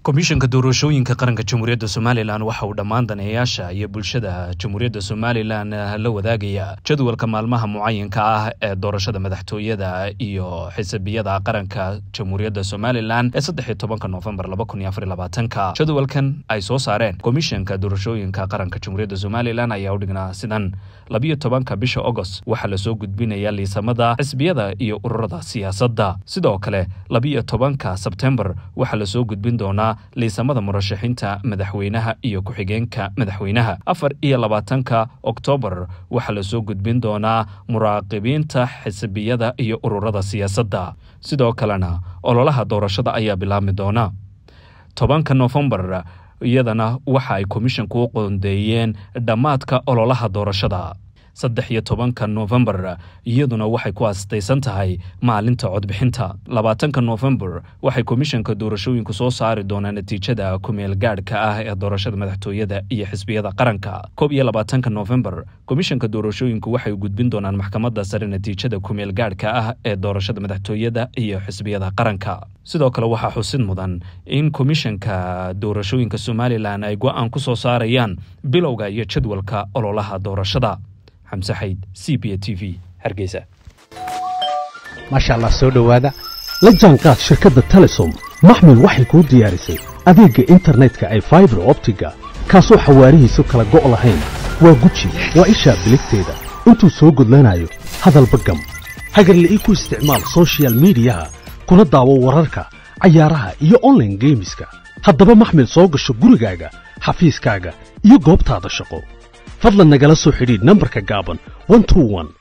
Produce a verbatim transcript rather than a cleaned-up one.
komishanka doorashooyinka qaranka Jamhuuriyadda Somaliland waxa uu dhammaan daneeyaasha iyo bulshada Jamhuuriyadda Somaliland la wadaagaya jadwalka maalmaha mucayanka ah ee doorashada madaxtooyada iyo xisbiyada qaranka Jamhuuriyadda Somaliland ee saddex iyo tobanka November laba kun iyo afar iyo labaatan. Jadwalkan ay soo saareen komishanka doorashooyinka qaranka Jamhuuriyadda Somaliland ayaa u dhignaa sidan: laba iyo tobanka bisha August waxa la soo gudbinaya liisamada xisbiyada iyo ururada siyaasadda. Sidoo kale laba iyo tobanka September waxa la soo gudbin doonaa liisamada murashaxiinta madaxweynaha iyo ku-xigeenka madaxweynaha. afar iyo labaatanka October waxa la soo gudbin doonaa muraaqibiinta xisbiyada iyo ururada siyaasadda. Sidoo kalena ololaha doorashada ayaa bilaabmi doona tobanka November, iyadana waxa ay komishanku u qoondeeyeen dhamaadka ololaha doorashada. saddex iyo tobanka November iyaduna waxay ku aastaysan tahay maalinta codbixinta. labaatanka November waxay komishanka doorashooyinku soo saari doonaan natiijada kumeel gaadhka ah ee doorashada madaxtooyada iyo xisbiyada qaranka. koob iyo labaatanka November komishanka doorashooyinku waxay u gudbin doonaan maxkamadda sare natiijada kumeel gaadhka ah ee doorashada madaxtooyada iyo xisbiyada qaranka. sidoo kale waxaa xusid mudan in komishanka doorashooyinka Somaliland ay go'aan ku soo saarayaan bilowga iyo jadwalka ololaha doorashada. حمزة حيد سي بي تي في هرقيسة. ما شاء الله سو دوادا la jaanqaad shirkadda Telesom maxmil waxay ku diyaarisay adeega internetka ay fiber optiga kaasoo xawaarihiisu kala go' lahayn waa guji waa isha biligteeda intuu soo gudlanayo hadalba gam hagarla ii ku isticmaal social media kuna daawo wararka cayaaraha iyo online gameska haddaba maxmil soo gasho gurigaaga xafiiskaaga iyo goobtaada shaqo fadlan nagala soo xidhiidh nambarka gaaban one two one.